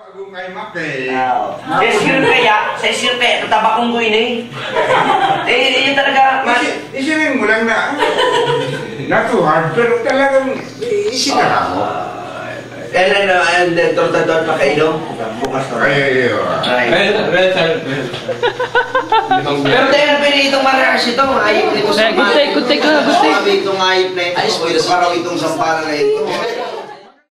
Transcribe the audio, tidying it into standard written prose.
Bagong kay Maki. Sa isir kaya, tatabakong ko ini. Yun talaga. Isipin mo lang na. Natuhad, pero talagang isinara mo. And then, tortador pa kayo, bukas to. Pero tayo na pwede itong marakas ito, ayip nito sa Gutay ka, gutay. Itong ayip na ito, para itong sampara na ito.